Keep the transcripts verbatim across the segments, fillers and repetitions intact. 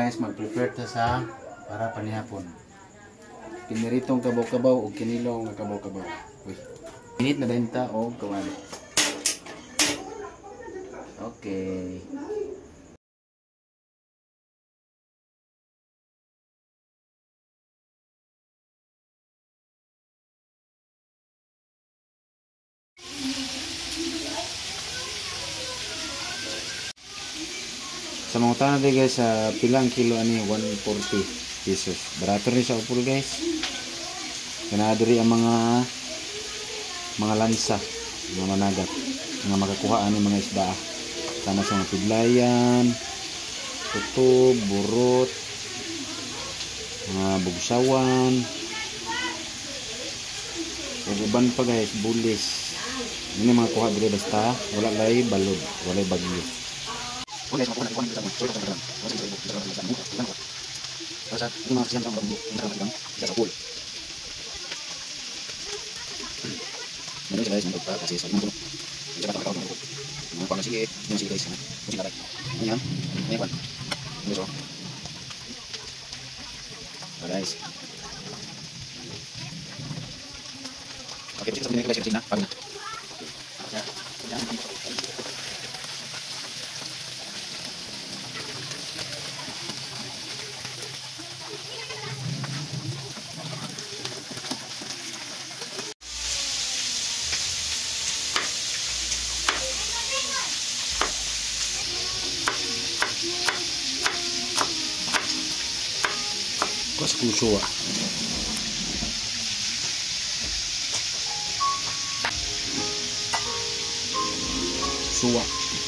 guys, mag-prepare ta sa para panihapon. Piniritong kabaw-kabaw o kinilong nga kabaw-kabaw. Uy. Init na din ta o kawali. Okay. Sa mga tanong din guys, sa pilang kilo ani one forty pesos. Barato rin sa upol guys. Kanadiri ang mga mga lansa, mga managat, mga makakuha ani mga isda. Sama sa mga pidlayan, tutob, burot, mga bugsawan, ug uban pa guys, bulis. Ini mga kuha diri basta wala lay balod, wala bagyo. Oke, sama kuha na kuha kita mo. Terus ini mga siyang ang bagyo, ang tarang sa pool. Ini guys, untuk pa kasi sa mundo. Bisa kata kau mau. Mau pang sige, yung sige guys. Mesti narai. Ini yan. Ini kan. Ini so. Guys. Oke, kita sampai guys sini, pagi. Ya. Ya. Kos kusuwa. Suwa.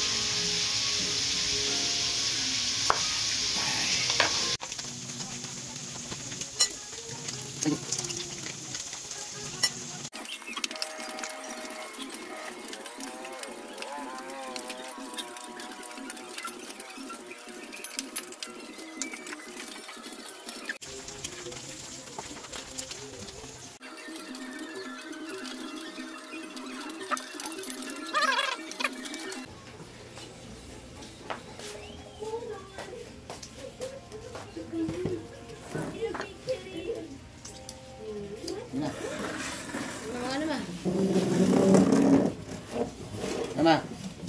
Nama.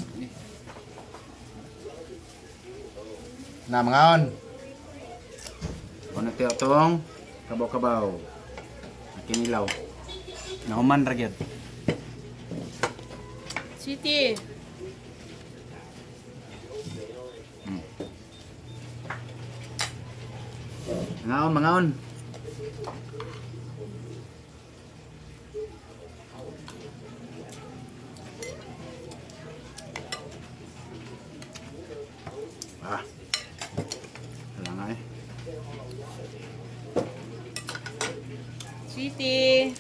Nah, mangaon. Ono tiyo tong kabaw-kabaw. Kinilaw. Nauman ra gyud. Sweetie. Hmm. Mangaon, mangaon. Ah, wala nga eh. Sweetie.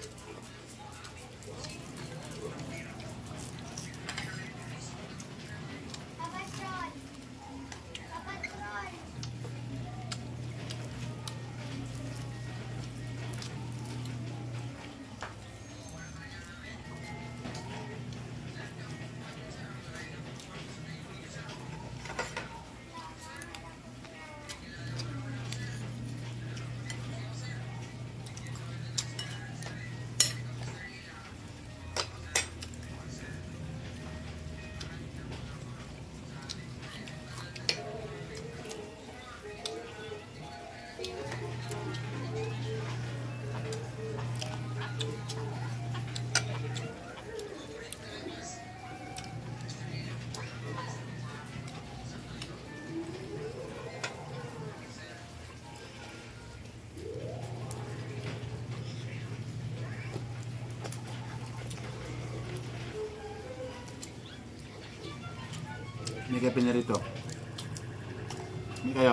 Ini kayak pinirito. Ini kayo.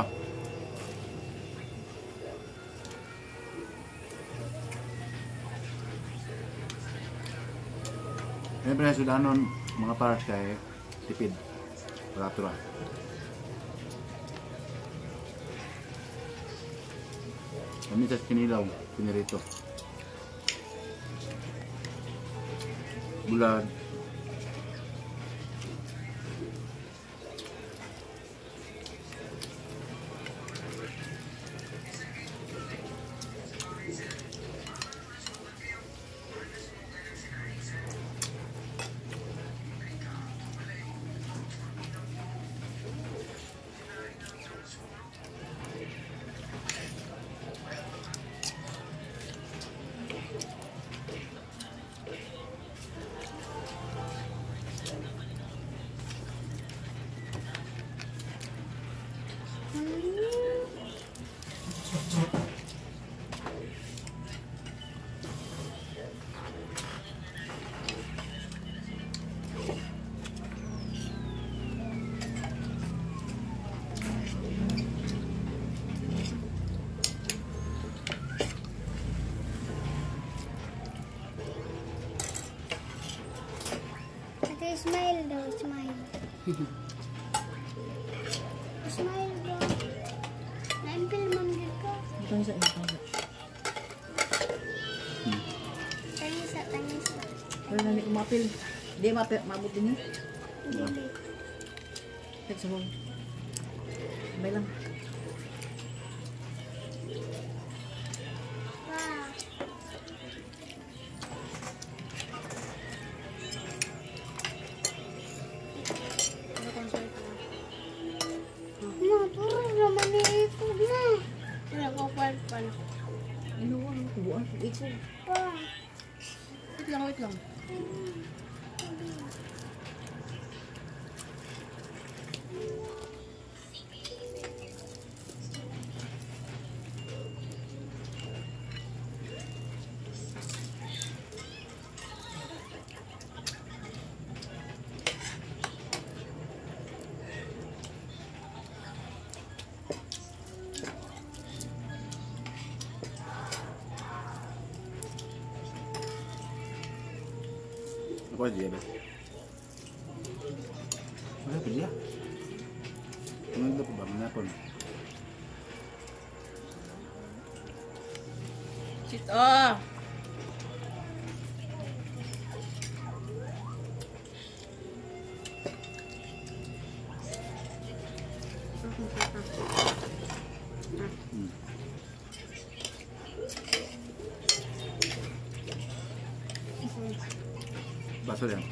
Ini pala sudah anon mga parts kay tipid. Peraturan. Kami sa kinilaw, pinirito. Bulad. Smile daw, smile. Smile daw. Na-impil man din ka. Ito isa, ito isa. Tangisa, tangisa. Pero nani umapil. Di mapil, mabot din eh. Dili. Tek sa hong. Sabay lang. Wow. Ano concert na? Ma, puro naman iikog na. Nagkapal pa na. Ano ko, ano kubuan, ikaw. Pa. Wait lang, wait lang. Apa dia be? Wala pa dia. Ano dapat ba manapon? Sit, oh! Hmm. Baso yan.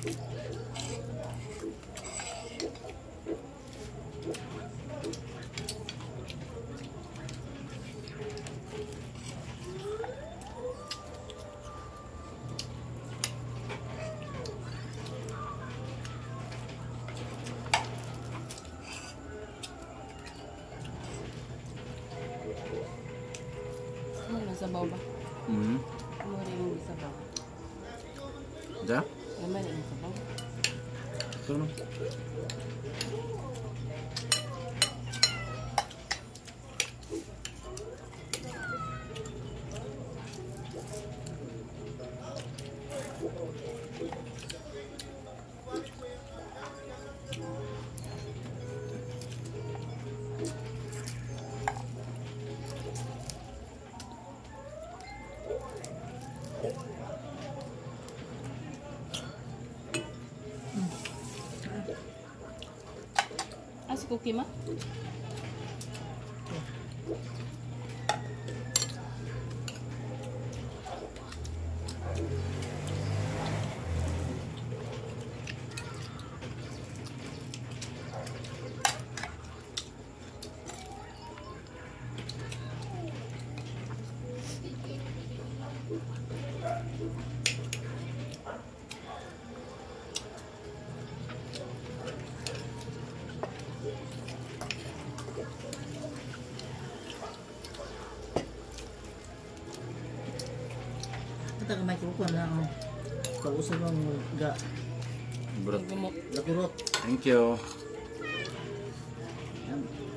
Ano yung sabaw ba? Mm. Ano rin yung sabaw? Da? Ano rin yung sabaw? Ito no. Ah, si Cookie ma? Kita ka may kukuha na ako. Kausap ang ga. Bro. Gumok. Lapurot. Thank you. Yan.